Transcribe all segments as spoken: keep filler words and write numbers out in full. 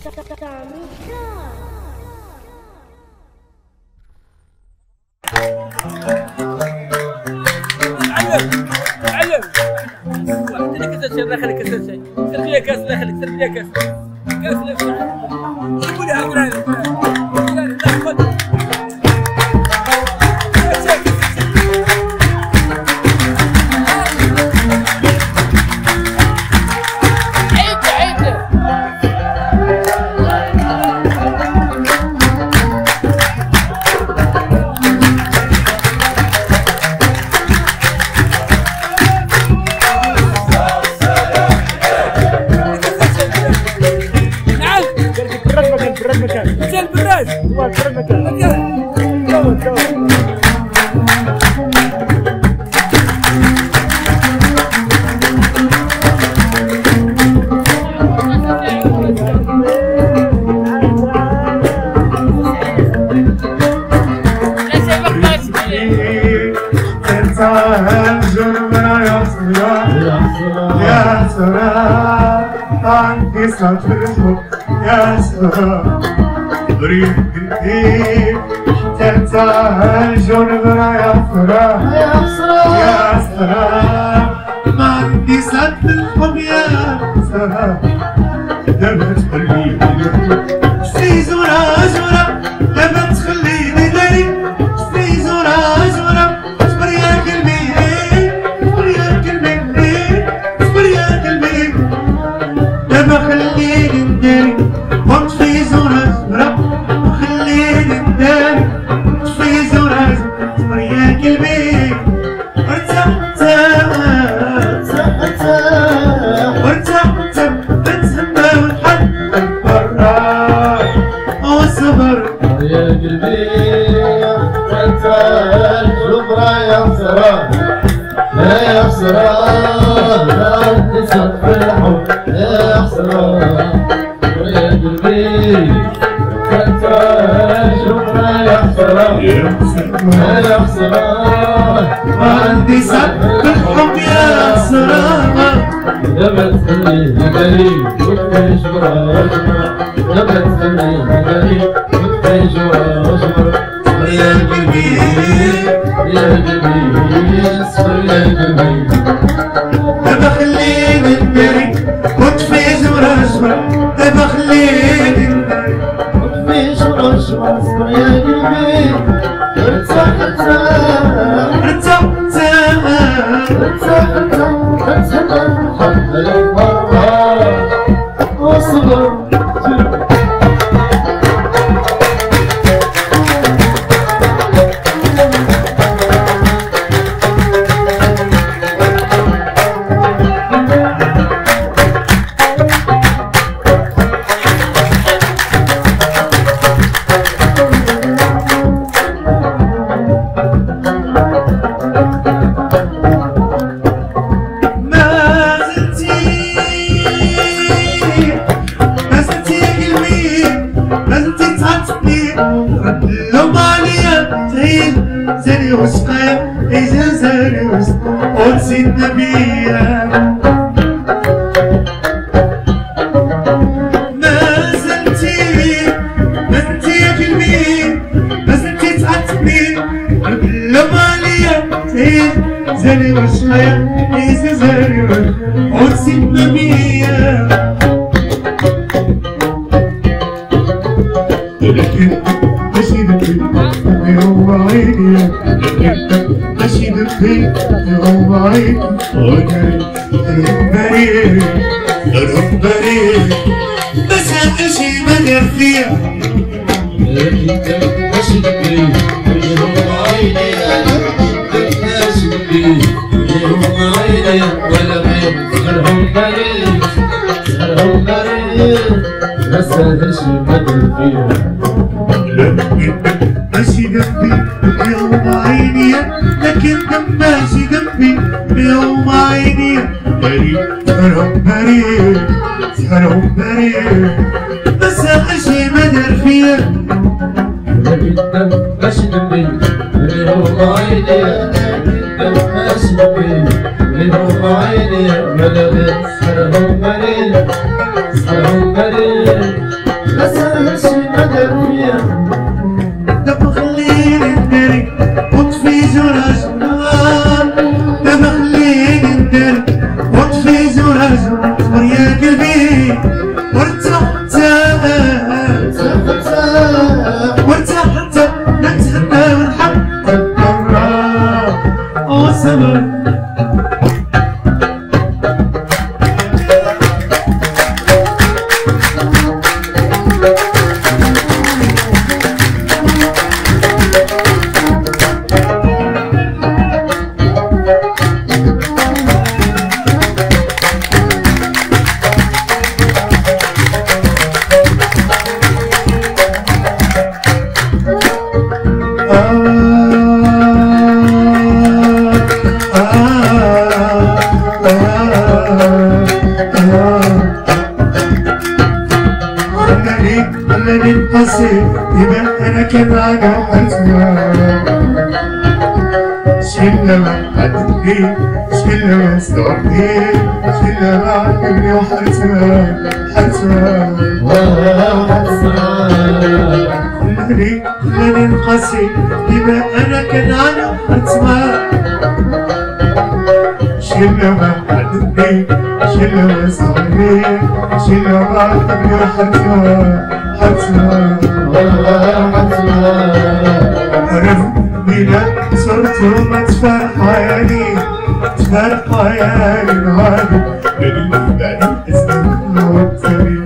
علم علم واحد كاس الله يخليك كاس شيء سير فيها كاس الله يخليك سير فيها كاس كاس الله يخليك قولها قولها قولها لا خذ زين بالراس يا سلام عندي صدرك يا سلام بريد قلبي تنتهجون برا يا سلام يا سلام ما عندي صدركم يا سلام لما تخليني شتي زورا زورا لما تخليني داري شتي زورا زورا اصبر يا قلبي اصبر يا قلبي اصبر يا قلبي لما خليني نداري وقت في زورا زورا وخليني نداري وقت في زورا زورا اصبر يا قلبي ارتاح ارتاح ارتاح ارتاح بتسمى ونحب برا واصبر يا قلبي وانت القلوب رايح سراب يا سراب لا تنسى في الحب يا سراب يا قلبي وانت القلوب رايح سراب يا سراب ما عندي صد بالحب يا سراب لما تخليني قريب وتعيش برا لما تخليني قريب وتعيش برا اصبر يا قلبي يا قلبي اصبر يا قلبي لما خليني نداري وتفيز برا اصبر لما خليني نداري وتفيز برا اصبر اصبر يا قلبي ارتاح ارتاح ارتاح ارتاح ارتاح واصبر زاني وسقايا إذا زاني وسقايا ونسيت نبيا ما زلتي ما زلتي يا قلبي ما زلتي تعاتبني لو ما عليا زاني وسقايا إذا زاني وسقايا ونسيت نبيا لكن ماشي ذنبي يوم عيني ماشي ذنبي يوم عيني الرب بريء الرب بريء ما سأل شي ما دار فيا ماشي ذنبي يوم عيني ماشي ذنبي يوم عيني ولا غير الرب بريء الرب بريء ما سأل شي ما دار فيا ماشي ذنبي بيوم عيني لكن دم ماشي ذنبي بيوم عيني بريء سهرهم بريء سهرهم بريء ما سأل شي ما دار فيا لكن دم ماشي ذنبي بيوم عيني دم ماشي ذنبي بيوم عيني ولا غير سهرهم بريء سهرهم بريء دابا خليني ندير وطفي زورا زور صبر يا قلبي وارتاح حتى وارتاح حتى نتهنى ونحب القرار وصبر. خلاني نقاسي ديما انا كنراجع حتما شيلنا ما حدني شيلنا ما استوعبني شيلنا ما عقلني وحتما حتما خلاني خلاني نقاسي ديما انا كنراجع حتما شيلنا ما حدني شيلنا ما استوعبني شيلنا ما عقلني وحتما حتما والله حتما. أنا بينا صرت وما تفرح عيالي تفرح عيالي نهاري بين بعد أسلم وابتلي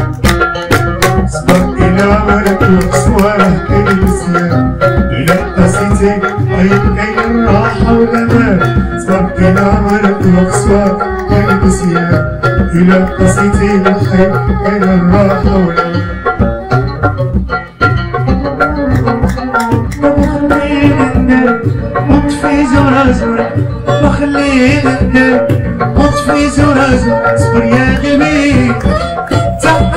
صبر إلى ولك وصوره كل سلام إلى قصيتي عيب كاين الراحة والأمان صبر إلى ولك وصوره كل سلام إلى قصيتي وحيب كاين الراحة والأمان. وطفي زورا زورا وخلينا ندير وطفي زورا زورا صبر يا قلبي ارتاح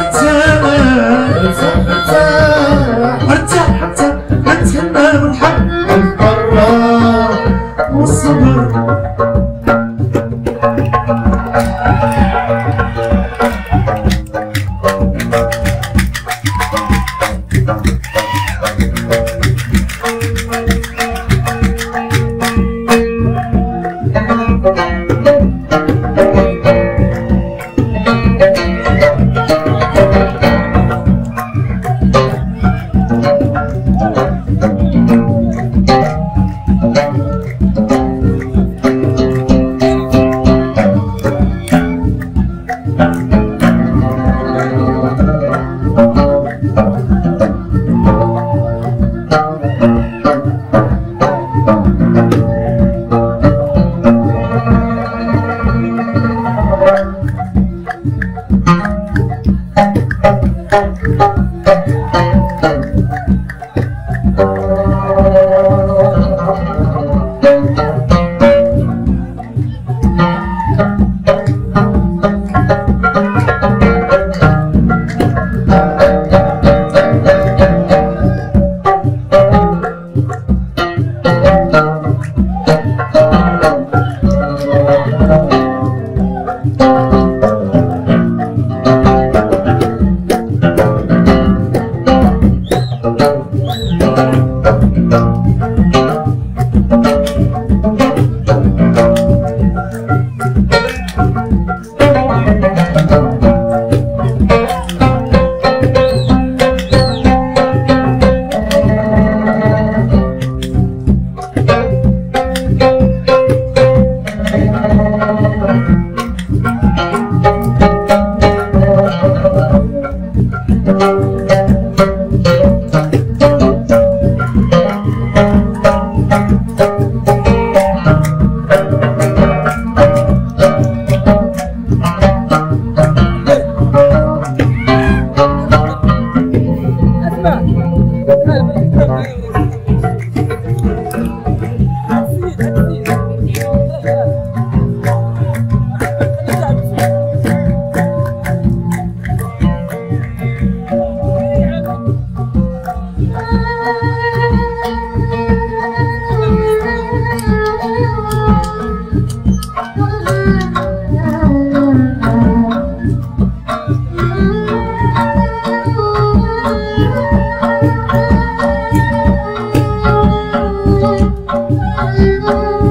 حتى ارتاح حتى نتهنى ونحب القرار والصبر.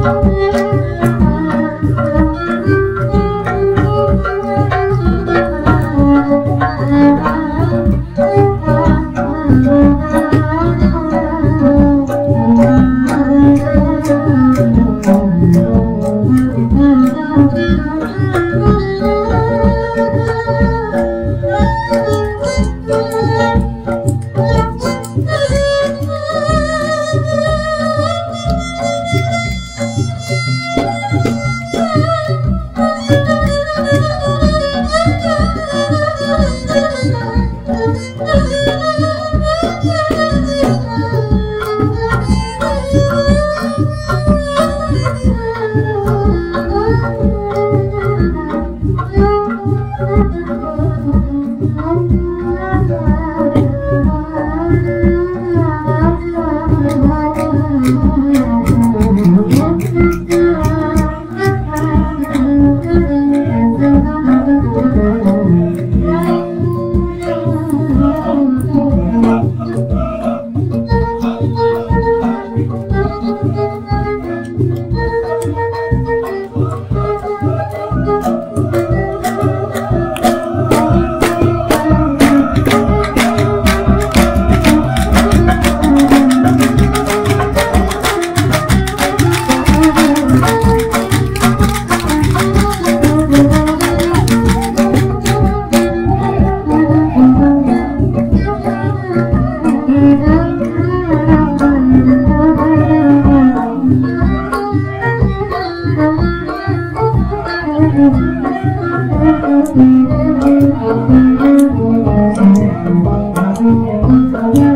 Thank you.